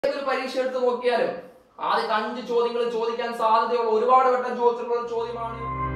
ഏതൊരു പരീക്ഷ എടുത്ത് നോക്കിയാലും ആദ്യത്തെ 5 ചോദ്യങ്ങൾ ചോദിക്കാൻ സാധ്യതയുള്ള ഒരുപാട് വട്ടം ചോദിച്ചിട്ടുള്ള ചോദ്യമാണ്.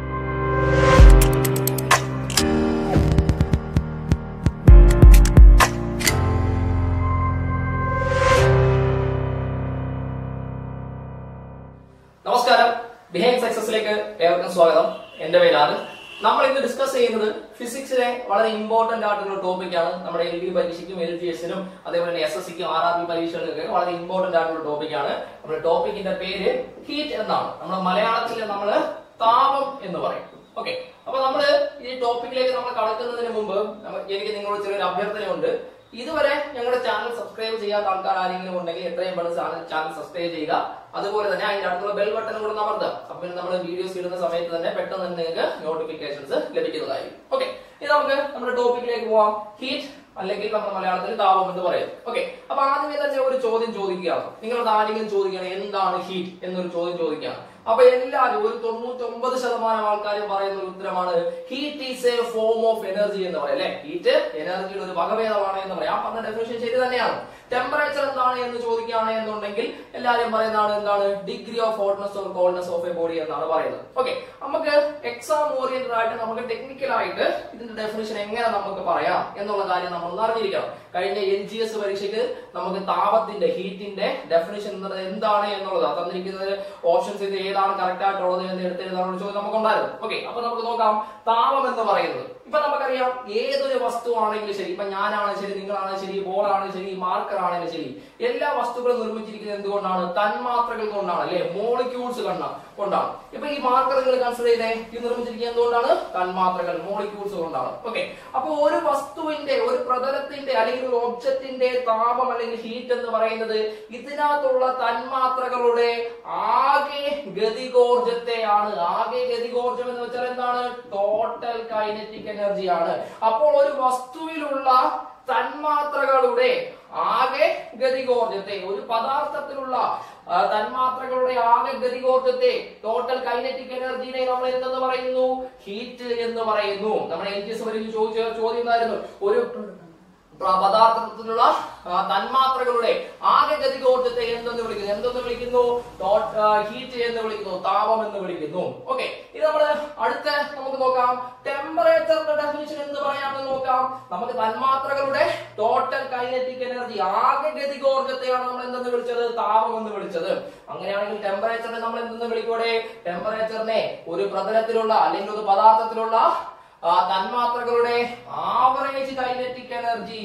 നമസ്കാരം, ബിഹൈൻഡ് സക്സസിലേക്ക് ഏവർക്കും സ്വാഗതം. എന്റെ പേരാണ്. നമ്മൾ ഇന്ന് ഡിസ്കസ് ചെയ്യുന്നത് ഫിസിക്സിലെ വളരെ ഇമ്പോർട്ടന്റ് ആയിട്ടുള്ള ടോപ്പിക്കാണ്. നമ്മുടെ LD പരീക്ഷയ്ക്കും LGS-നും അതേപോലെ തന്നെ SSC-ക്കും RRB പരീക്ഷകൾക്കൊക്കെ വളരെ ഇമ്പോർട്ടന്റ് ആയിട്ടുള്ള ടോപ്പിക്കാണ്. നമ്മുടെ ടോപ്പിക്കിന്റെ പേര് ഹീറ്റ് എന്നാണ്. നമ്മുടെ മലയാളത്തിൽ നമ്മള് താപം എന്ന് പറയും. ഓക്കെ, അപ്പൊ നമ്മള് ഈ ടോപ്പിക്കിലേക്ക് നമ്മൾ കടക്കുന്നതിന് മുമ്പ് എനിക്ക് നിങ്ങളോട് ചെറിയൊരു അഭ്യർത്ഥനയുണ്ട്. ഇതുവരെ ഞങ്ങളുടെ ചാനൽ സബ്സ്ക്രൈബ് ചെയ്യാത്ത ആൾക്കാർ ആരെങ്കിലും ഉണ്ടെങ്കിൽ എത്രയും പെട്ടെന്ന് ചാനൽ സബ്സ്ക്രൈബ് ചെയ്യുക. അതുപോലെ തന്നെ അതിന്റെ അടുത്തുള്ള ബെൽ ബട്ടൺ കൂടെ അമർത്തുക. അപ്പോൾ നമ്മൾ വീഡിയോസ് ഇടുന്ന സമയത്ത് തന്നെ പെട്ടെന്ന് തന്നെ നിങ്ങൾക്ക് നോട്ടിഫിക്കേഷൻസ് ലഭിക്കുന്നതായിരിക്കും. ഓക്കെ, ഇനി നമുക്ക് നമ്മുടെ ടോപ്പിക്കിലേക്ക് പോവാം. ഹീറ്റ് അല്ലെങ്കിൽ നമ്മുടെ മലയാളത്തിൽ താപം എന്ന് പറയും. ഓക്കെ, അപ്പൊ ആദ്യമേ തന്നെ ഒരു ചോദ്യം ചോദിക്കുകയാണ്. നിങ്ങളോട് ആരെങ്കിലും ചോദിക്കുകയാണ് എന്താണ് ഹീറ്റ് എന്നൊരു ചോദ്യം ചോദിക്കുകയാണ്. അപ്പൊ എല്ലാവരും ഒരു 99% ആൾക്കാരും പറയുന്ന ഒരു ഉത്തരമാണ് heat is a form of energy എന്ന് പറയും അല്ലെ. ഹീറ്റ് എനർജിയുടെ ഒരു വകഭേദമാണ് എന്ന് പറയാം. പറഞ്ഞ ഡെഫിനിഷൻ ശരി തന്നെയാണ്. ടെമ്പറേച്ചർ എന്താണ് എന്ന് ചോദിക്കുകയാണ് എന്നുണ്ടെങ്കിൽ എല്ലാവരും പറയുന്നതാണ് എന്താണ് degree of hotness or coldness of a body എന്നാണ് പറയുന്നത്. ഓക്കെ, നമുക്ക് എക്സാം ഓറിയന്റഡ് ആയിട്ട് നമുക്ക് ടെക്നിക്കൽ ആയിട്ട് ഇതിന്റെ ഡെഫിനിഷൻ എങ്ങനെ നമുക്ക് പറയാം എന്നുള്ള കാര്യം നമ്മൾ അറിഞ്ഞിരിക്കണം. കഴിഞ്ഞ LGS പരീക്ഷയ്ക്ക് നമുക്ക് താപത്തിന്റെ ഹീറ്റിന്റെ ഡെഫിനിഷൻ എന്താണ് എന്നുള്ളത് തന്നിരിക്കുന്നത് ഓപ്ഷൻസ് ഇത് ഏതാണ് കറക്റ്റ് ആയിട്ടുള്ളത് എന്ന് എടുത്തെഴുതാനുള്ള ചോദ്യം നമുക്കുണ്ടായിരുന്നു. ഓക്കെ, അപ്പൊ നമുക്ക് നോക്കാം. താപം എന്ന് പറയുന്നത് ഇപ്പൊ നമുക്കറിയാം ഏതൊരു വസ്തു ആണെങ്കിലും ശരി, ഇപ്പൊ ഞാനാണെങ്കിലും ശരി, നിങ്ങളാണെങ്കിലും ശരി, ബോളാണെങ്കിലും ശരി, മാർക്കർ ആണെങ്കിലും ശരി, എല്ലാ വസ്തുക്കളും നിർമ്മിച്ചിരിക്കുന്നത് എന്തുകൊണ്ടാണ്? തന്മാത്രകൾ കൊണ്ടാണ് അല്ലെ, മോളിക്യൂൾസ് കൊണ്ടാണ്. ഇപ്പൊ ഈ മാർക്കർ നിങ്ങൾ കൺസിഡർ ചെയ്തേ, ഇത് നിർമ്മിച്ചിരിക്കുന്നത് എന്തുകൊണ്ടാണ്? തന്മാത്രകൾ, മോളിക്യൂൾസ് കൊണ്ടാണ്. ഓക്കെ, അപ്പൊ ഒരു വസ്തുവിന്റെ ഒരു പ്രതലത്തിന്റെ അല്ലെങ്കിൽ ഒരു ഒബ്ജക്റ്റിന്റെ താപം അല്ലെങ്കിൽ ഹീറ്റ് എന്ന് പറയുന്നത് ഇതിനകത്തുള്ള തന്മാത്രകളുടെ ആകെ ഗതികോർജത്തെയാണ്. ആകെ ഗതികോർജം എന്ന് വെച്ചാൽ എന്താണ്? ടോട്ടൽ കൈനറ്റിക് എനർജിയാണ്. അപ്പോൾ ഒരു വസ്തുവിലുള്ള തന്മാത്രകളുടെ ആകെ ഗതികോർജത്തെ, ഒരു പദാർത്ഥത്തിലുള്ള തന്മാത്രകളുടെ ആകെ ഗതികോർജത്തെ, ടോട്ടൽ കൈനറ്റിക് എനർജിനെ നമ്മൾ എന്തെന്ന് പറയുന്നു? ഹീറ്റ് എന്ന് പറയുന്നു. നമ്മുടെ LGS പരീക്ഷ ചോദിച്ച ചോദ്യം എന്തായിരുന്നു? ഒരു പദാർത്ഥത്തിലുള്ള തന്മാത്രകളുടെ ആകെ ഗതികോർജത്തെ എന്തെന്ന് വിളിക്കുന്നു? ഹീറ്റ് എന്ന് വിളിക്കുന്നു, താപം എന്ന് വിളിക്കുന്നു. ഓക്കെ, ഇത് നമ്മള് നമുക്ക് നോക്കാം. ടെമ്പറേച്ചറിന്റെ ഡെഫിനിഷൻ എന്ന് പറയാമെന്ന് നോക്കാം. നമുക്ക് തന്മാത്രകളുടെ ടോട്ടൽ കൈനറ്റിക് എനർജി, ആകെ ഗതികോർജത്തെയാണ് നമ്മൾ എന്തെന്ന് വിളിച്ചത്? താപം എന്ന് വിളിച്ചത്. അങ്ങനെയാണെങ്കിൽ ടെമ്പറേച്ചറിനെ നമ്മൾ എന്തെന്ന് വിളിക്കൂടെ? ടെമ്പറേച്ചറിനെ ഒരു പ്രതലത്തിലുള്ള അല്ലെങ്കിൽ ഒരു പദാർത്ഥത്തിലുള്ള തന്മാത്രകളുടെ ആവറേജ് കൈനറ്റിക് എനർജി,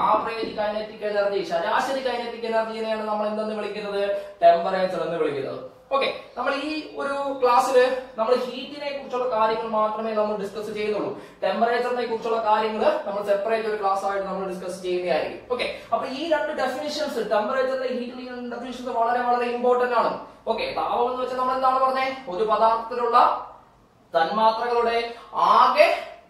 ശരാശരി കൈനറ്റിക് എനർജിനെയാണ് നമ്മൾ എന്തെന്ന് വിളിക്കുന്നത്? ടെമ്പറേച്ചർ എന്ന് വിളിക്കുന്നത്. ഓക്കെ, നമ്മൾ ഈ ഒരു ക്ലാസ്സിൽ നമ്മൾ ഹീറ്റിനെ കുറിച്ചുള്ള കാര്യങ്ങൾ മാത്രമേ നമ്മൾ ഡിസ്കസ് ചെയ്യുന്നുള്ളൂ. ടെമ്പറേച്ചറിനെ കുറിച്ചുള്ള കാര്യങ്ങൾ നമ്മൾ സെപ്പറേറ്റ് ഒരു ക്ലാസ് ആയിട്ട് നമ്മൾ ഡിസ്കസ് ചെയ്യുന്നതായിരിക്കും. ഓക്കെ, അപ്പൊ ഈ രണ്ട് ഡെഫിനിഷൻസ്, ടെമ്പറേച്ചറിന്റെ ഹീറ്റിന്റെ ഡെഫിനിഷൻസ് വളരെ വളരെ ഇമ്പോർട്ടന്റ് ആണ്. ഓക്കെ, താപം എന്ന് വെച്ചാൽ നമ്മൾ എന്താണ് പറഞ്ഞത്? ഒരു പദാർത്ഥത്തിലുള്ള തന്മാത്രകളുടെ ആകെ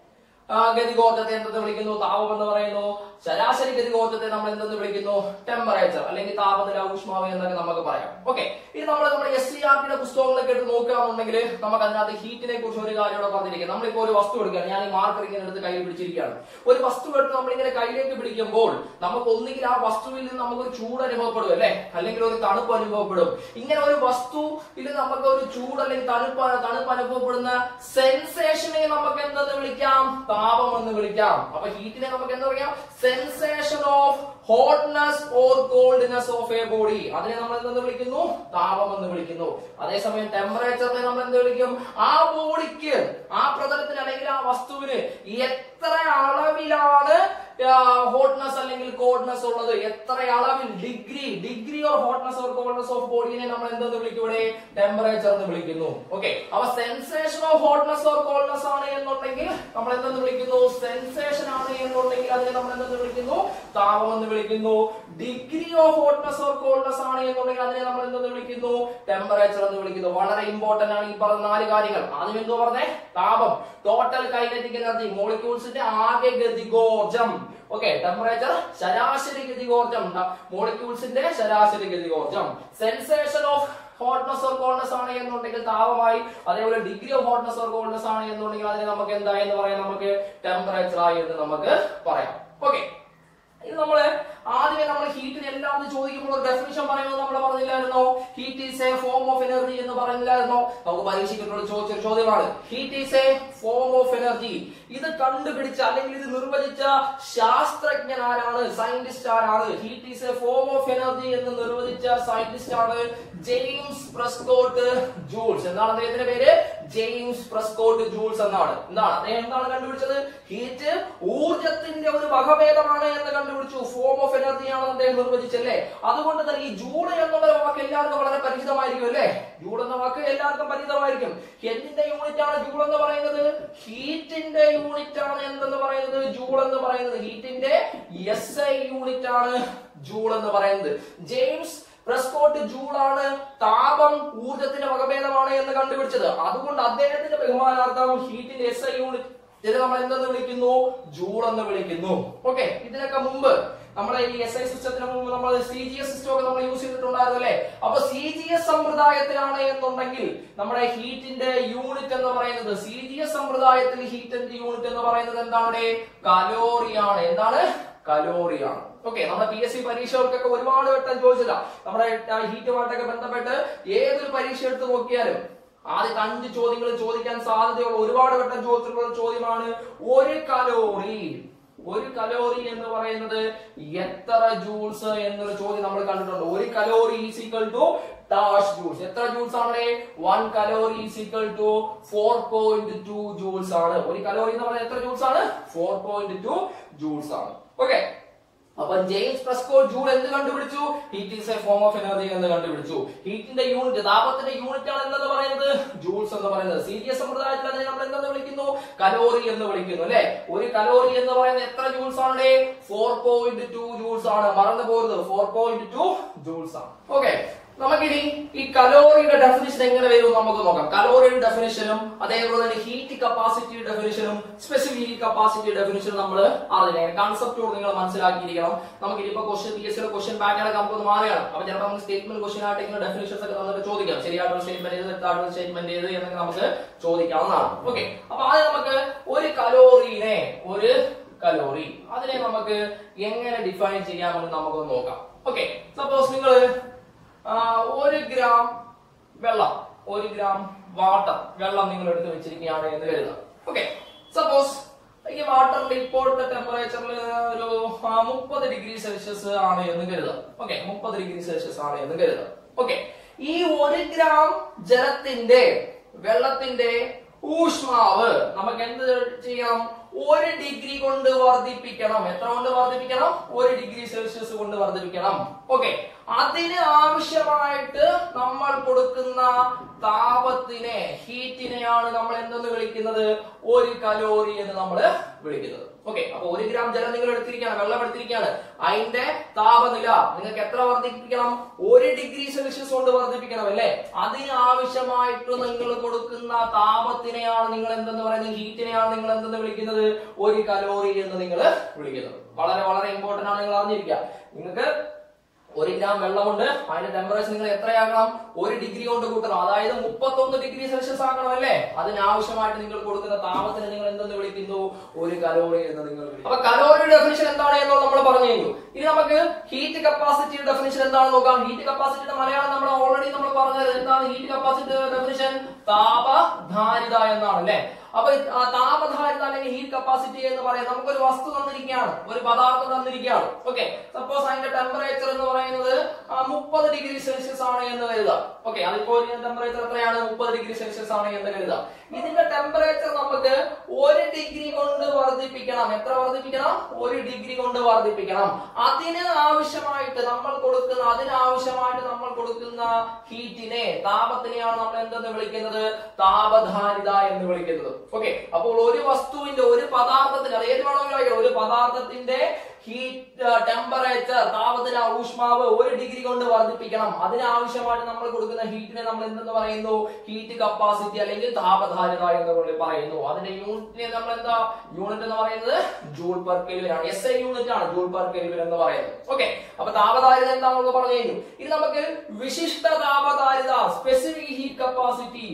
ഗതികോർജത്തെ എന്തെന്ന് വിളിക്കുന്നു? താപം എന്ന് പറയുന്നു. ശരാശരി ഗതികോർജത്തെ നമ്മൾ എന്തെന്ന് വിളിക്കുന്നു? ടെമ്പറേച്ചർ അല്ലെങ്കിൽ താപനില, ഊഷ്മാവ് എന്നൊക്കെ നമുക്ക് പറയാം. ഓക്കെ, ഇത് നമ്മുടെ SCERT പുസ്തകങ്ങളൊക്കെ എടുത്ത് നോക്കുകയാണെന്നുണ്ടെങ്കിൽ നമുക്ക് അതിനകത്ത് ഹീറ്റിനെ കുറിച്ച് ഒരു കാര്യം ഇവിടെ പറഞ്ഞിരിക്കുന്നത്. നമ്മളിപ്പോ ഒരു വസ്തു എടുക്കുകയാണ്. ഞാൻ ഈ മാർക്കർ ഇങ്ങനെ എടുത്ത് കയ്യിൽ പിടിച്ചിരിക്കുകയാണ്. ഒരു വസ്തു എടുത്ത് നമ്മളിങ്ങനെ കയ്യിലേക്ക് പിടിക്കുമ്പോൾ നമുക്ക് ഒന്നുകിൽ ആ വസ്തുവിൽ നിന്ന് നമുക്കൊരു ചൂട് അനുഭവപ്പെടും അല്ലെ, അല്ലെങ്കിൽ ഒരു തണുപ്പ് അനുഭവപ്പെടും. ഇങ്ങനെ ഒരു വസ്തുവിൽ നമുക്ക് ഒരു ചൂട് അല്ലെങ്കിൽ തണുപ്പ് അനുഭവപ്പെടുന്ന സെൻസേഷനെ നമുക്ക് എന്തെന്ന് വിളിക്കാം? താപം എന്ന് വിളിക്കാം. അപ്പൊ ഹീറ്റിനെ നമുക്ക് എന്താ പറയാം? Sensation of hotness or coldness of a body, അതിനെ നമ്മൾ എന്തെന്ന് വിളിക്കുന്നു? താപം എന്ന് വിളിക്കുന്നു. അതേസമയം ടെമ്പറേച്ചറിനെ നമ്മൾ എന്ത് വിളിക്കും? ആ ബോഡിക്ക്, ആ പ്രതലത്തിന് അല്ലെങ്കിൽ ആ വസ്തുവിന് എത്ര അളവിലാണ് ഹോട്ട്നെസ് അല്ലെങ്കിൽ കോൾഡ്നെസ് ഉള്ളത്, എത്ര അളവിൽ, degree of hotness or coldness of ബോഡിനെ നമ്മൾ എന്തെന്ന് വിളിക്കൂടെ? ടെമ്പറേച്ചർ എന്ന് വിളിക്കുന്നു. ഓക്കെ, അപ്പൊ sensation of hotness or coldness ആണ് എന്നുണ്ടെങ്കിൽ നമ്മൾ എന്തെന്ന് വിളിക്കുന്നു? സെൻസേഷൻ ആണ് എന്നുണ്ടെങ്കിൽ അതിനെ നമ്മൾ എന്തെന്ന് വിളിക്കുന്നു? താപം എന്ന് വിളിക്കുന്നു. Degree of hotness or coldness ആണ് എന്നുണ്ടെങ്കിൽ അതിനെ നമ്മൾ എന്തെന്ന് വിളിക്കുന്നു? ടെമ്പറേച്ചർ എന്ന് വിളിക്കുന്നു. വളരെ ഇമ്പോർട്ടന്റ് ആണ് ഈ പറഞ്ഞ 4 കാര്യങ്ങൾ. ആദ്യം എന്തോ പറഞ്ഞേ? താപം, ടോട്ടൽ കൈനറ്റിക് എനർജി, മോളിക്യൂൾസിന്റെ ആകെ ഗതികോർജം. ഓക്കെ, ടെമ്പറേച്ചർ ശരാശരി ഗതികോർജം, മോളിക്യൂൾസിന്റെ ശരാശരി ഗതികോർജം. Sensation of hotness or coldness ആണ് എന്നുണ്ടെങ്കിൽ താപമായി, അതേപോലെ degree of hotness or coldness ആണ് എന്നുണ്ടെങ്കിൽ അതിനെ നമുക്ക് എന്തായെന്ന് പറയാം? നമുക്ക് ടെമ്പറേച്ചർ ആയി എന്ന് നമുക്ക് പറയാം. ഓക്കെ, ഇത് നമ്മള് ആദ്യമേ നമ്മൾ ഹീറ്റിന് എല്ലാം ചോദിക്കുമ്പോൾ ഒരു ഡെഫിനിഷൻ പറയുന്നത് നമ്മൾ പറഞ്ഞില്ലായിരുന്നോ? Heat is a form of energy എന്ന് പറഞ്ഞില്ലായിരുന്നോ? നമുക്ക് പരീക്ഷയ്ക്കുള്ള ചോദിച്ചൊരു ചോദ്യമാണ്. Heat is a form of energy. ഇത് കണ്ടുപിടിച്ച അല്ലെങ്കിൽ ഇത് നിർവചിച്ച ശാസ്ത്രജ്ഞൻ ആരാണ്? സയന്റിസ്റ്റ് ആരാണ്? Heat is a form of energy എന്ന് നിർവചിച്ച സയന്റിസ്റ്റ് ആണ് ജെയിംസ് പ്രെസ്കോട്ട് ജൂൾസ്. എന്താണ് അദ്ദേഹത്തിന്റെ പേര്? ജെയിംസ് പ്രെസ്കോട്ട് ജൂൾസ് എന്നാണ്. എന്താണ് അദ്ദേഹം എന്താണ് കണ്ടുപിടിച്ചത്? ഹീറ്റ് ഊർജത്തിന്റെ ഒരു വകഭേദമാണ് എന്ന് കണ്ടുപിടിച്ചു. ഫോം ഓഫ് എനർജി ആണെന്ന് അദ്ദേഹം നിർവചിച്ചല്ലേ. അതുകൊണ്ട് തന്നെ ഈ ജൂൾ എന്നുള്ള വാക്ക് എല്ലാവർക്കും വളരെ പരിചിതമായിരിക്കും അല്ലേ? ജൂൾ എന്ന വാക്ക് എല്ലാവർക്കും പരിചിതമായിരിക്കും. എന്തിന്റെ യൂണിറ്റ് ആണ് ജൂൾ എന്ന് പറയുന്നത്? ഹീറ്റിന്റെ യൂണിറ്റ് ആണ് എന്തെന്ന് പറയുന്നത്? ജൂൾ എന്ന് പറയുന്നത് ഹീറ്റിന്റെ SI യൂണിറ്റ് ആണ് ജൂൾ എന്ന് പറയുന്നത്. ജെയിംസ് പ്രെസ്കോട്ട് ജൂൾ ആണ് താപം ഊർജത്തിന്റെ വകഭേദമാണ് എന്ന് കണ്ടുപിടിച്ചത്. അതുകൊണ്ട് അദ്ദേഹത്തിന്റെ ബഹുമാനാർത്ഥം ഹീറ്റിന്റെ SI യൂണിറ്റ് ഇതിനെ നമ്മൾ എന്തെന്ന് വിളിക്കുന്നു? ജൂൾ എന്ന് വിളിക്കുന്നു. ഓക്കെ, ഇതിനൊക്കെ മുമ്പ് നമ്മുടെ ഈ SI സിസ്റ്റത്തിന് മുമ്പ് നമ്മൾ CGS സിസ്റ്റം ഒക്കെ നമ്മൾ യൂസ് ചെയ്തിട്ടുണ്ടായിരുന്നു അല്ലെ. അപ്പൊ CGS സമ്പ്രദായത്തിലാണ് എന്നുണ്ടെങ്കിൽ നമ്മുടെ ഹീറ്റിന്റെ യൂണിറ്റ് എന്ന് പറയുന്നത്, CGS സമ്പ്രദായത്തിൽ ഹീറ്റിന്റെ യൂണിറ്റ് എന്ന് പറയുന്നത് എന്താണ്? കലോറിയാണ്. എന്താണ്? കലോറിയാണ്. ഓക്കെ, നമ്മുടെ PSC പരീക്ഷകൾക്കൊക്കെ ഒരുപാട് വട്ടം ചോദിച്ചതാ. നമ്മുടെ ഹീറ്റുമായിട്ടൊക്കെ ബന്ധപ്പെട്ട് ഏതൊരു പരീക്ഷ എടുത്ത് നോക്കിയാലും ആദ്യത്തെ 5 ചോദ്യങ്ങൾ ചോദിക്കാൻ സാധ്യതയുള്ള ഒരുപാട് വട്ടം ചോദിച്ചിട്ടുള്ള ചോദ്യമാണ് ഒരു കലോറി. ഒരു കലോറി എന്ന് പറയുന്നത് എത്ര ജൂൾസ് എന്നൊരു ചോദ്യം നമ്മൾ കണ്ടിട്ടുണ്ട്. ഒരു calorie is equal to dash joules. എത്ര ജൂൾസ് ആണ്? 1 calorie is equal to 4.2 joules ആണ്. ഒരു കലോറി എന്ന് പറയുന്നത് എത്ര ജൂൾസ് ആണ്? 4.2 ജൂൾസ് ആണ്. ഓക്കെ, അപ്പൊ ജെയിംസ് പ്രെസ്കോട്ട് ജൂൾ എന്ത് കണ്ടുപിടിച്ചു? Heat is a form of energy എന്ന് കണ്ടുപിടിച്ചു. ഹീറ്റിന്റെ യൂണിറ്റ്, താപത്തിന്റെ യൂണിറ്റ് ആണ് എന്തെന്ന് പറയുന്നത്? ജൂൾസ് എന്ന് പറയുന്നത്. CGS സമ്പ്രദായത്തിൽ അതിനെ നമ്മൾ എന്തെന്ന് വിളിക്കുന്നു? കലോറി എന്ന് വിളിക്കുന്നു അല്ലെ. ഒരു കലോറി എന്ന് പറയുന്നത് എത്ര ജൂൾസ് ആണ്? 4.2 ജൂൾസ് ആണ്. മറന്നു പോരുത്, 4.2 ജൂൾസ് ആണ്. ഓക്കെ, നമുക്കിനി ഈ കലോറിയുടെ ഡെഫിനിഷൻ എങ്ങനെ വരും നമുക്ക് നോക്കാം. കലോറിയുടെ ഡെഫിനിഷനും അതേപോലെ തന്നെ ഹീറ്റ് കപ്പാസിറ്റി ഡെഫിനിഷനും സ്പെസിഫിക് ഹീറ്റ് കപ്പാസിറ്റി ഡെഫിനിഷനും നമ്മൾ അറിഞ്ഞിരിക്കണം. കൺസെപ്റ്റോട് നിങ്ങൾ മനസ്സിലാക്കിയിരിക്കണം. നമുക്ക് ഇനിയിപ്പോ PSC ക്വസ്റ്റ്യൻ പാറ്റേൺ നമുക്ക് മാറുകയാണ്. അപ്പൊ ചിലപ്പോൾ നമുക്ക് സ്റ്റേറ്റ്മെന്റ് ക്വസ്റ്റ്യൻ ആയിട്ട് ഇങ്ങനെ ഡെഫിനിഷൻസ് ഒക്കെ തന്നിട്ട് ചോദിക്കാം. ശരിയായിട്ടുള്ള സ്റ്റേറ്റ്മെന്റ് ഏത്, തെറ്റായിട്ടുള്ള സ്റ്റേറ്റ്മെന്റ് ഏത് എന്നൊക്കെ നമുക്ക് ചോദിക്കാവുന്നതാണ്. ഓക്കെ, അപ്പൊ ആദ്യം നമുക്ക് ഒരു കലോറി അതിനെ നമുക്ക് എങ്ങനെ ഡിഫൈൻ ചെയ്യാമെന്ന് നമുക്കൊന്ന് നോക്കാം. ഓക്കെ, സപ്പോസ് നിങ്ങൾ 1 ഗ്രാം വെള്ളം, 1 ഗ്രാം വാട്ടർ വെള്ളം നിങ്ങൾ എടുത്ത് വെച്ചിരിക്കുകയാണ് എന്ന് കരുതുക. ഓക്കെ, സപ്പോസ് ഈ വാട്ടറിന്റെ ഇപ്പോഴത്തെ ടെമ്പറേച്ചറിൽ ഒരു 30 ഡിഗ്രി സെൽഷ്യസ് ആണ് എന്ന് കരുതുക. ഓക്കെ, 30 ഡിഗ്രി സെൽഷ്യസ് ആണ് എന്ന് കരുതുക. ഓക്കെ, ഈ 1 ഗ്രാം ജലത്തിന്റെ വെള്ളത്തിന്റെ ഊഷ്മാവ് നമുക്ക് എന്ത് ചെയ്യണം? 1 ഡിഗ്രി കൊണ്ട് വർദ്ധിപ്പിക്കണം. എത്ര കൊണ്ട് വർദ്ധിപ്പിക്കണം? 1 ഡിഗ്രി സെൽഷ്യസ് കൊണ്ട് വർദ്ധിപ്പിക്കണം. ഓക്കെ, അതിന് ആവശ്യമായിട്ട് നമ്മൾ കൊടുക്കുന്ന താപത്തിനെ, ഹീറ്റിനെയാണ് നമ്മൾ എന്തെന്ന് വിളിക്കുന്നത്? 1 കലോറി എന്ന് നമ്മൾ വിളിക്കുന്നത്. ഓക്കെ, അപ്പൊ 1 ഗ്രാം ജലം നിങ്ങൾ എടുത്തിരിക്കുകയാണ്, വെള്ളം എടുത്തിരിക്കുകയാണ്. അതിന്റെ താപനില നിങ്ങൾക്ക് എത്ര വർദ്ധിപ്പിക്കണം? 1 ഡിഗ്രി സെൽഷ്യസ് കൊണ്ട് വർദ്ധിപ്പിക്കണം അല്ലെ. അതിന് ആവശ്യമായിട്ട് നിങ്ങൾ കൊടുക്കുന്ന താപത്തിനെയാണ് നിങ്ങൾ എന്തെന്ന് പറയുന്നത്? ഹീറ്റിനെയാണ് നിങ്ങൾ എന്തെന്ന് വിളിക്കുന്നത്? 1 കലോറി എന്ന് നിങ്ങൾ വിളിക്കുന്നത്. വളരെ വളരെ ഇമ്പോർട്ടന്റ് ആണ്, നിങ്ങൾ അറിഞ്ഞിരിക്കുക. നിങ്ങൾക്ക് 1 ഗ്രാം വെള്ളമുണ്ട്, അതിന്റെ ടെമ്പറേച്ചർ നിങ്ങൾ എത്രയാകണം? 1 ഡിഗ്രി കൊണ്ട് കൂട്ടണം. അതായത് 31 ഡിഗ്രി സെൽഷ്യസ് ആക്കണം അല്ലേ. അതിനാവശ്യമായിട്ട് നിങ്ങൾ കൊടുക്കുന്ന താപത്തിന് നിങ്ങൾ എന്തെന്ന് വിളിക്കുന്നു? 1 കലോറി എന്ന് നിങ്ങൾ വിളിക്കുന്നു. അപ്പൊ കലോറിയുടെ ഡെഫിനിഷൻ എന്താണ് എന്നുള്ളത് നമ്മൾ പറഞ്ഞു കഴിഞ്ഞു. ഇനി നമുക്ക് ഹീറ്റ് കപ്പാസിറ്റിയുടെ ഡെഫിനിഷൻ എന്താണെന്ന് നോക്കാം. ഹീറ്റ് കപ്പാസിറ്റിയുടെ മലയാളം നമ്മൾ ഓൾറെഡി നമ്മൾ പറഞ്ഞത് എന്താണ്? ഹീറ്റ് കപ്പാസിറ്റിയുടെ ഡെഫിനിഷൻ താപധാരിത എന്നാണ് അല്ലെ. അപ്പൊ താപധാരിത അല്ലെങ്കിൽ ഹീറ്റ് കപ്പാസിറ്റി എന്ന് പറയാം. നമുക്കൊരു വസ്തു തന്നിരിക്കുകയാണ്, ഒരു പദാർത്ഥം തന്നിരിക്കുകയാണ്. ഓക്കെ, സപ്പോസ് അതിന്റെ ടെമ്പറേച്ചർ എന്ന് പറയുന്നത് 30 ഡിഗ്രി സെൽഷ്യസ് ആണ് എന്ന് കരുതുക. ഓക്കെ, അതിപ്പോ ടെമ്പറേച്ചർ എത്രയാണ്? 30 ഡിഗ്രി സെൽഷ്യസ് ആണ് എന്ന് കരുതുക. ഇതിന്റെ ടെമ്പറേച്ചർ നമുക്ക് 1 ഡിഗ്രി കൊണ്ട് വർദ്ധിപ്പിക്കണം. എത്ര വർദ്ധിപ്പിക്കണം? 1 ഡിഗ്രി കൊണ്ട് വർദ്ധിപ്പിക്കണം. അതിന് ആവശ്യമായിട്ട് നമ്മൾ കൊടുക്കുന്ന ഹീറ്റിനെ, താപത്തിനെയാണ് നമ്മൾ എന്തെന്ന് വിളിക്കുന്നത്? താപധാരിത എന്ന് വിളിക്കുന്നത്. ഓക്കെ, അപ്പോൾ ഒരു വസ്തുവിന്റെ, ഒരു പദാർത്ഥത്തിന്റെ, അത് ഏത് വേണമെങ്കിലും ഒരു പദാർത്ഥത്തിന്റെ ഹീറ്റ് ടെമ്പറേച്ചർ, താപനില, ഊഷ്മാവ് 1 ഡിഗ്രി കൊണ്ട് വർദ്ധിപ്പിക്കണം. അതിനാവശ്യമായിട്ട് നമ്മൾ കൊടുക്കുന്ന ഹീറ്റിനെ നമ്മൾ എന്തെന്ന് പറയുന്നു? ഹീറ്റ് കപ്പാസിറ്റി അല്ലെങ്കിൽ താപധാരിത എന്ന് പറയുന്നു. അതിന്റെ യൂണിറ്റിനെ നമ്മൾ എന്താ? യൂണിറ്റ് എന്ന് പറയുന്നത് ജൂൾ പെർ കെൽവിൻ ആണ്. SI യൂണിറ്റ് ആണ് ജൂൾ പെർ കെൽവിൻ എന്ന് പറയുന്നത്. ഓക്കെ, അപ്പൊ താപധാരിത എന്താണെന്ന് പറഞ്ഞു കഴിഞ്ഞു. ഇനി നമുക്ക് വിശിഷ്ട താപധാരിത, സ്പെസിഫിക് ഹീറ്റ് കപ്പാസിറ്റി,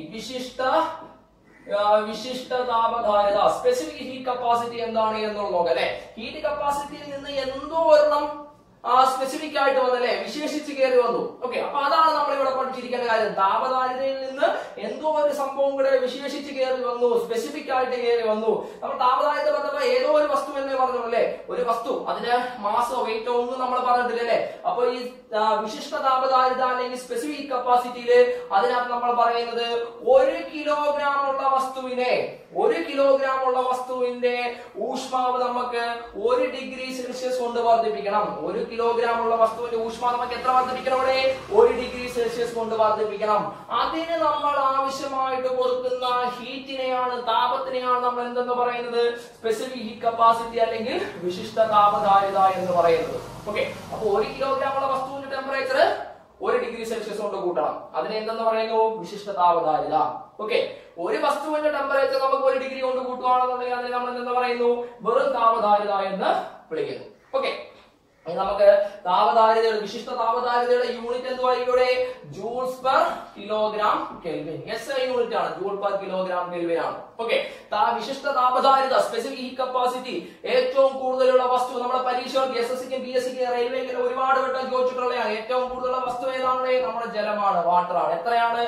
വിശിഷ്ട താപധാരിത, സ്പെസിഫിക് ഹീറ്റ് കപ്പാസിറ്റി എന്താണ് എന്നുള്ളത് നോക്കാം അല്ലെ. ഹീറ്റ് കപ്പാസിറ്റിയിൽ നിന്ന് എന്തോ ഒരെണ്ണം സ്പെസിഫിക് ആയിട്ട് വന്നല്ലേ, വിശേഷിച്ച് കയറി വന്നു. ഓക്കെ, അപ്പൊ അതാണ് നമ്മൾ ഇവിടെ പഠിച്ചിരിക്കേണ്ട കാര്യം. താപധാരിതയിൽ നിന്ന് എന്തോ ഒരു സംഭവം കൂടെ വിശേഷിച്ച് കയറി വന്നു, സ്പെസിഫിക് ആയിട്ട് കയറി വന്നു. നമ്മൾ താപധാരിത പറഞ്ഞപ്പോ ഏതോ ഒരു വസ്തു എന്നേ പറഞ്ഞു അല്ലേ, ഒരു വസ്തു, അതിന്റെ മാസോ വെയിറ്റോ ഒന്നും നമ്മൾ പറഞ്ഞിട്ടില്ലല്ലേ. അപ്പൊ ഈ വിശിഷ്ട താപധാരിത അല്ലെങ്കിൽ സ്പെസിഫിക് കപ്പാസിറ്റിയില് അതിനകത്ത് നമ്മൾ പറയുന്നത് 1 കിലോഗ്രാം ഉള്ള വസ്തുവിനെ, 1 കിലോഗ്രാം ഉള്ള വസ്തുവിന്റെ ഊഷ്മാവ് നമുക്ക് 1 ഡിഗ്രി സെൽഷ്യസ് കൊണ്ട് വർദ്ധിപ്പിക്കണം. 1 കിലോഗ്രാം ഉള്ള വസ്തുവിന്റെ ഊഷ്മാവ് നമുക്ക് എത്ര വർദ്ധിപ്പിക്കണം? ഇവിടെ 1 ഡിഗ്രി സെൽഷ്യസ് കൊണ്ട് വർദ്ധിപ്പിക്കണം. അതിന് നമ്മൾ ആവശ്യമായിട്ട് കൊടുക്കുന്ന ഹീറ്റിനെയാണ്, താപത്തിനെയാണ് നമ്മൾ എന്തെന്ന് പറയുന്നത്? സ്പെസിഫിക് ഹീറ്റ് കപ്പാസിറ്റി അല്ലെങ്കിൽ വിശിഷ്ട താപധാരിത എന്ന് പറയുന്നത്. ഓക്കെ, അപ്പൊ 1 കിലോഗ്രാം ഉള്ള വസ്തുവിന്റെ ടെമ്പറേച്ചർ 1 ഡിഗ്രി സെൽഷ്യസ് കൊണ്ട് കൂട്ടണം. അതിനെ എന്തെന്ന് പറയുന്നു? വിശിഷ്ട താപധാരിത. ഓക്കെ, ഒരു വസ്തുവിന്റെ ടെമ്പറേച്ചർ നമുക്ക് 1 ഡിഗ്രി കൊണ്ട് കൂട്ടുകയാണെന്നുണ്ടെങ്കിൽ അതിനെ നമ്മൾ എന്തെന്ന് പറയുന്നു? വെറും താപധാരിത എന്ന് വിളിക്കുന്നു. ഓക്കെ, നമുക്ക് താപധാരിതയുടെ, വിശിഷ്ട താപധാരിതയുടെ യൂണിറ്റ് എന്തുവായിരിക്കും? ഇവിടെ joules per kilogram kelvin. S I unit ആണ്, ജൂൾ പെർ കിലോഗ്രാം കെൽവിൻ ആണ്. ഓക്കെ, വിശിഷ്ട താപധാരിത സ്പെസിഫിക് ഹീറ്റ് കപ്പാസിറ്റി ഏറ്റവും കൂടുതലുള്ള വസ്തു നമ്മുടെ പരീക്ഷകൾക്ക് SSCക്കും PSCക്കും റെയിൽവേക്കും ഒരുപാട് വട്ടം ചോദിച്ചിട്ടുള്ളതാണ്. ഏറ്റവും കൂടുതലുള്ള വസ്തു ഏതാണ്? നമ്മുടെ ജലമാണ്, വാട്ടർ ആണ്. എത്രയാണ്?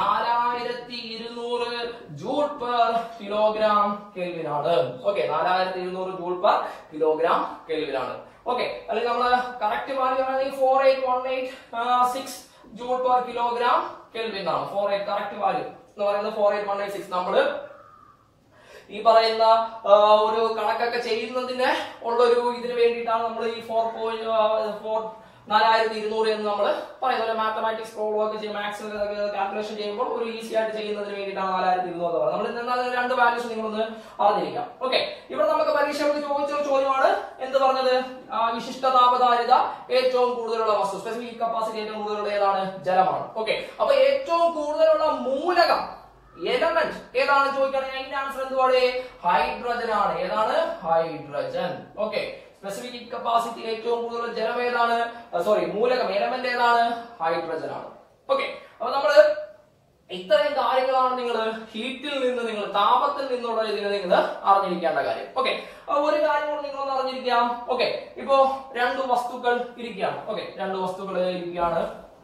4200 ജൂൾ പെർ കിലോഗ്രാം കെൽവിൻ ആണ്. Okay, 4200 joule per kilogram kelvin ആണ്. ഓക്കെ, അല്ലെങ്കിൽ നമ്മൾ കറക്റ്റ് വാല്യൂ ആണെങ്കിൽ 48186 ജൂൾ പെർ കിലോഗ്രാം കെൽവിൻ ആണ്. 48 കറക്റ്റ് വാല്യൂ എന്ന് പറയുന്നത് 48186. നമ്മള് ഈ പറയുന്ന ഒരു കണക്കൊക്കെ ചെയ്യുന്നതിന് ഉള്ളൊരു ഇതിന് വേണ്ടിയിട്ടാണ് നമ്മൾ ഈ 4200 എന്ന് നമ്മൾ പറയുന്നത്. മാത്തമാറ്റിക്സ് പ്രോബ്ലം ഒക്കെ ചെയ്യും, മാത്സ് കാൽക്കുലേഷൻ ചെയ്യുമ്പോൾ ഒരു ഈസി ആയിട്ട് ചെയ്യുന്നതിന് വേണ്ടിയിട്ടാണ് 4200 എന്ന് പറയുന്നത്. നമ്മൾ രണ്ട് വാല്യൂസ് നിങ്ങളൊന്ന് അറിഞ്ഞിരിക്കാം. ഓക്കെ, ഇവിടെ നമുക്ക് പരീക്ഷകൾക്ക് ചോദിച്ച ചോദ്യമാണ് എന്ത് പറഞ്ഞത്? വിശിഷ്ട താപധാരിത ഏറ്റവും കൂടുതലുള്ള വസ്തു, സ്പെസിഫിക് കപ്പാസിറ്റി ഏറ്റവും കൂടുതലുള്ള ഏതാണ്? ജലമാണ്. ഓക്കെ, അപ്പൊ ഏറ്റവും കൂടുതലുള്ള മൂലകം, എലമെന്റ് ഏതാണ് ചോദിക്കുകയാണെങ്കിൽ അതിന്റെ ആൻസർ എന്തുവാണ്? ഹൈഡ്രജൻ ആണ്. ഏതാണ്? Hydrogen. Okay, specific heat capacity ഏറ്റവും കൂടുതൽ ജലം ഏതാണ്? സോറി, മൂലകം, എലമെന്റ് ഏതാണ്? ഹൈഡ്രജൻ ആണ്. ഓക്കെ, അപ്പൊ നമ്മള് ഇത്രയും കാര്യങ്ങളാണ് നിങ്ങൾ ഹീറ്റിൽ നിന്ന്, നിങ്ങൾ താപത്തിൽ നിന്നുള്ള ഇതിന് നിങ്ങൾ അറിഞ്ഞിരിക്കേണ്ട കാര്യം. ഓക്കെ, ഒരു കാര്യം കൂടെ നിങ്ങളൊന്ന് അറിഞ്ഞിരിക്കാം. ഓക്കെ, ഇപ്പോ രണ്ട് വസ്തുക്കൾ ഇരിക്കുകയാണ്. ഓക്കെ, രണ്ട് വസ്തുക്കൾ ഇരിക്കുകയാണ്.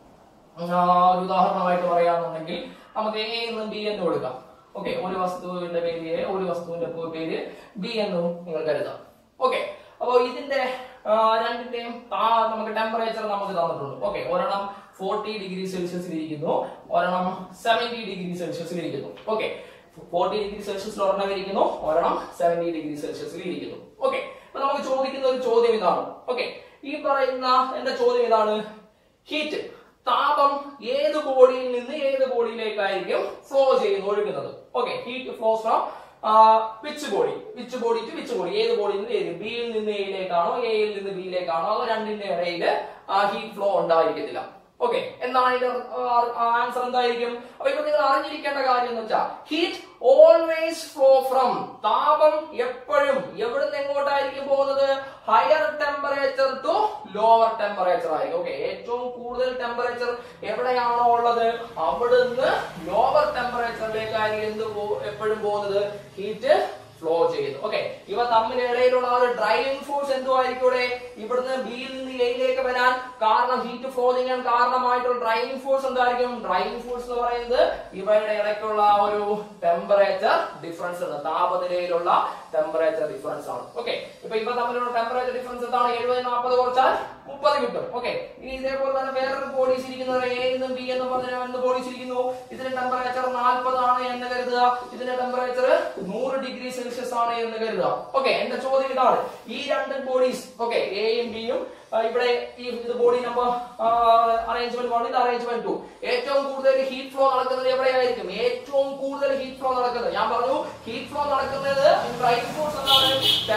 ഒരു ഉദാഹരണമായിട്ട് പറയാന്നുണ്ടെങ്കിൽ നമുക്ക് എ എന്നും ബി എന്നും കൊടുക്കാം. ഓക്കെ, ഒരു വസ്തുവിന്റെ പേര് എ, ഒരു വസ്തുവിന്റെ പേര് ബി എന്നും നിങ്ങൾ കരുതാം. ഓക്കെ, അപ്പൊ ഇതിന്റെ രണ്ടിന്റെയും നമുക്ക് ടെമ്പറേച്ചർ നമുക്ക് തന്നിട്ടുണ്ട്. ഓക്കെ, ഒരെണ്ണം 40 ഡിഗ്രി സെൽഷ്യസിൽ ഇരിക്കുന്നു, ഒരെണ്ണം 70 ഡിഗ്രി സെൽഷ്യസിൽ ഇരിക്കുന്നു. ഓക്കെ, 40 ഡിഗ്രി സെൽഷ്യസിൽ ഒരെണ്ണം ഇരിക്കുന്നു, ഒരെണ്ണം 70 ഡിഗ്രി സെൽഷ്യസിൽ ഇരിക്കുന്നു. ഓക്കെ, അപ്പൊ നമുക്ക് ചോദിക്കുന്ന ഒരു ചോദ്യം ഇതാണ്. ഓക്കെ, ഈ പറയുന്ന എന്റെ ചോദ്യം ഇതാണ്: ഹീറ്റ്, താപം ഏത് ബോഡിയിൽ നിന്ന് ഏത് ബോഡിയിലേക്കായിരിക്കും ഫ്ലോ ചെയ്യുന്നത്, ഒഴുകുന്നത്? Okay, heat flows from which body to which body, ഏത് ബോഡിയിൽ നിന്ന് ഏത്, ബിയിൽ നിന്ന് എയിലേക്കാണോ, എയിൽ നിന്ന് ബിയിലേക്കാണോ, അതോ രണ്ടിന്റെ ഇടയിൽ ഹീറ്റ് ഫ്ലോ ഉണ്ടായിരിക്കത്തില്ല. ഓക്കെ, എന്താണ് അതിന്റെ ആൻസർ? എന്തായിരിക്കും? അപ്പൊ ഇപ്പൊ നിങ്ങൾ അറിഞ്ഞിരിക്കേണ്ട കാര്യം എന്ന് വെച്ചാൽ ഹീറ്റ് ഓൾവേസ് ഫ്ലോ ഫ്രം, താപം എപ്പോഴും എവിടുന്ന് എങ്ങോട്ടായിരിക്കും പോകുന്നത്? Higher temperature to lower temperature ആയിരിക്കും. ഓക്കെ, ഏറ്റവും കൂടുതൽ ടെമ്പറേച്ചർ എവിടെയാണോ ഉള്ളത് അവിടുന്ന് ലോവർ ടെമ്പറേച്ചറിലേക്കായിരിക്കും എപ്പോഴും പോകുന്നത്? ഹീറ്റ് ഫ്ലോ ചെയ്യുന്നു. ഓക്കെ, ഇവ തമ്മിലിടയിലുള്ള ഒരു ഡ്രൈവിംഗ് ഫോഴ്സ് എന്തുമായിരിക്കും? ഇവിടെ ഇവിടുന്ന് ബിയിൽ നിന്ന് എയിലേക്ക് വരാൻ കാരണം, ഹീറ്റ് ഫ്ലോ ചെയ്യാൻ കാരണമായിട്ടുള്ള ഡ്രൈവിംഗ് ഫോഴ്സ് എന്തായിരിക്കും? ഡ്രൈവിംഗ് ഫോഴ്സ് എന്ന് പറയുന്നത് ഇവയുടെ ഇടയ്ക്കുള്ള ഒരു ടെമ്പറേച്ചർ ഡിഫറൻസ് ആണ്, താപനിലയിലുള്ള ടെമ്പറേച്ചർ ഡിഫറൻസ് ആണ്. ഓക്കെ, ഇപ്പൊ ഇവ തമ്മിലുള്ള ടെമ്പറേച്ചർ ഡിഫറൻസ് എന്താണ്? 70-40 കുറച്ചാൽ 30 കിട്ടും. ഓക്കെ, ഇനി ഇതേപോലെ തന്നെ വേറൊരു ബോഡീസ് ഇരിക്കുന്നത് എ എന്നും ബി എന്നും പറഞ്ഞ രണ്ട് ബോഡീസ് ഇരിക്കുന്നു. ഇതിന്റെ ടെമ്പറേച്ചർ 40 ആണ് എന്ന് കരുതുക, ഇതിന്റെ ടെമ്പറേച്ചർ 100 ഡിഗ്രി സെൽഷ്യസ് ആണ് എന്ന് കരുതുക. ഓക്കെ, എന്റെ ചോദ്യം ഇതാണ്: ഈ രണ്ട് ബോഡീസ്, ഓക്കെ, എയും ബിയും, ഇവിടെ ഈ ബോഡി നമ്പർ അറേഞ്ച്മെന്റ് 1, ഇത് അറേഞ്ച്മെന്റ് 2, ഏറ്റവും കൂടുതൽ ഹീറ്റ് ഫ്ലോ നടക്കുന്നത് എവിടെയായിരിക്കും? ഏറ്റവും കൂടുതൽ ഹീറ്റ് ഫ്ലോ നടക്കുന്നത്, ഞാൻ പറഞ്ഞു ഹീറ്റ് ഫ്ലോ നടക്കുന്നത് ഡ്രൈവിംഗ് ഫോഴ്സ് എന്താണ്?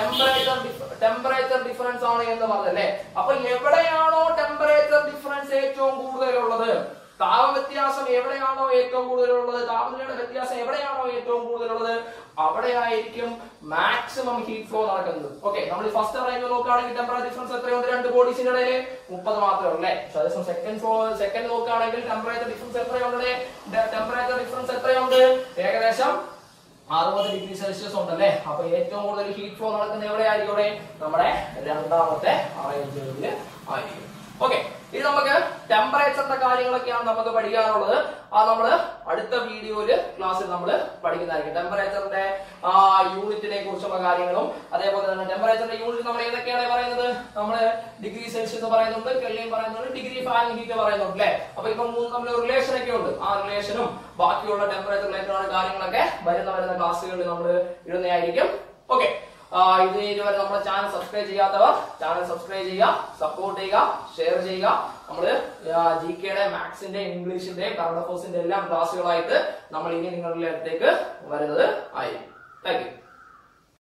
ടെമ്പറേച്ചർ ഡിഫറൻസ് ആണ് എന്ന് പറഞ്ഞല്ലേ. അപ്പൊ എവിടെയാണോ ടെമ്പറേച്ചർ ഡിഫറൻസ് ഏറ്റവും കൂടുതലുള്ളത്, താപ വ്യത്യാസം എവിടെയാണോ ഏറ്റവും കൂടുതലുള്ളത്, താപനിലയുടെ വ്യത്യാസം എവിടെയാണോ ഏറ്റവും കൂടുതലുള്ളത്, അവിടെയായിരിക്കും മാക്സിമം ഹീറ്റ് ഫ്ലോ നടക്കുന്നത്. ഓക്കെ, നമ്മൾ ഫസ്റ്റ് അറേഞ്ച്മെന്റ് നോക്കുകയാണെങ്കിൽ ടെമ്പറേച്ചർ ഡിഫറൻസ് എത്രയുണ്ട്? രണ്ട് ബോഡീസിന്റെ ഇടയിൽ 30 മാത്രമേ ഉള്ളൂ. അതേസമയം സെക്കൻഡ് നോക്കുകയാണെങ്കിൽ ടെമ്പറേച്ചർ ഡിഫറൻസ് എത്രയുണ്ട്? ടെമ്പറേച്ചർ ഡിഫറൻസ് എത്രയുണ്ട്? ഏകദേശം 60 ഡിഗ്രി സെൽഷ്യസ് ഉണ്ടല്ലേ. അപ്പൊ ഏറ്റവും കൂടുതൽ ഹീറ്റ് ഫ്ലോ നടക്കുന്നത് എവിടെയായിരിക്കും? ഇവിടെ നമ്മുടെ രണ്ടാമത്തെ അറേഞ്ച്മെന്റിൽ ആയിരിക്കും. ഓക്കെ, ഇനി നമുക്ക് ടെമ്പറേച്ചറിന്റെ കാര്യങ്ങളൊക്കെയാണ് നമുക്ക് പഠിക്കാനുള്ളത്. അത് നമ്മള് അടുത്ത വീഡിയോയില് ക്ലാസ്സിൽ നമ്മൾ പഠിക്കുന്നതായിരിക്കും. ടെമ്പറേച്ചറിന്റെ യൂണിറ്റിനെ കുറിച്ചുള്ള കാര്യങ്ങളും അതേപോലെ തന്നെ ടെമ്പറേച്ചറിന്റെ യൂണിറ്റ് നമ്മൾ ഏതൊക്കെയാണ് പറയുന്നത്? നമ്മള് ഡിഗ്രി സെൽഷ്യസ് പറയുന്നുണ്ട്, കെൽവിൻ പറയുന്നുണ്ട്, ഡിഗ്രി ഫാരൻഹീറ്റ് പറയുന്നുണ്ട് അല്ലെ. അപ്പൊ ഇപ്പൊ മൂന്ന് തമ്മിൽ റിലേഷൻ ഒക്കെ ഉണ്ട്. ആ റിലേഷനും ബാക്കിയുള്ള ടെമ്പറേച്ചർ റിലേറ്റഡ് കാര്യങ്ങളൊക്കെ വരുന്ന ക്ലാസ്സുകളിൽ നമ്മൾ ഇടുന്നതായിരിക്കും. ഓക്കെ, ഇതുവരെ നമ്മുടെ ചാനൽ സബ്സ്ക്രൈബ് ചെയ്യാത്തവർ ചാനൽ സബ്സ്ക്രൈബ് ചെയ്യുക, സപ്പോർട്ട് ചെയ്യുക, ഷെയർ ചെയ്യുക. നമ്മള് GK-യുടെ, മാത്സിന്റെ, ഇംഗ്ലീഷിന്റെ, കറണ്ട് അഫയേഴ്സിന്റെ എല്ലാം ക്ലാസ്സുകളായിട്ട് നമ്മൾ ഇനി നിങ്ങളുടെ അടുത്തേക്ക് വരുന്നത് ആയിരിക്കും. Thank U.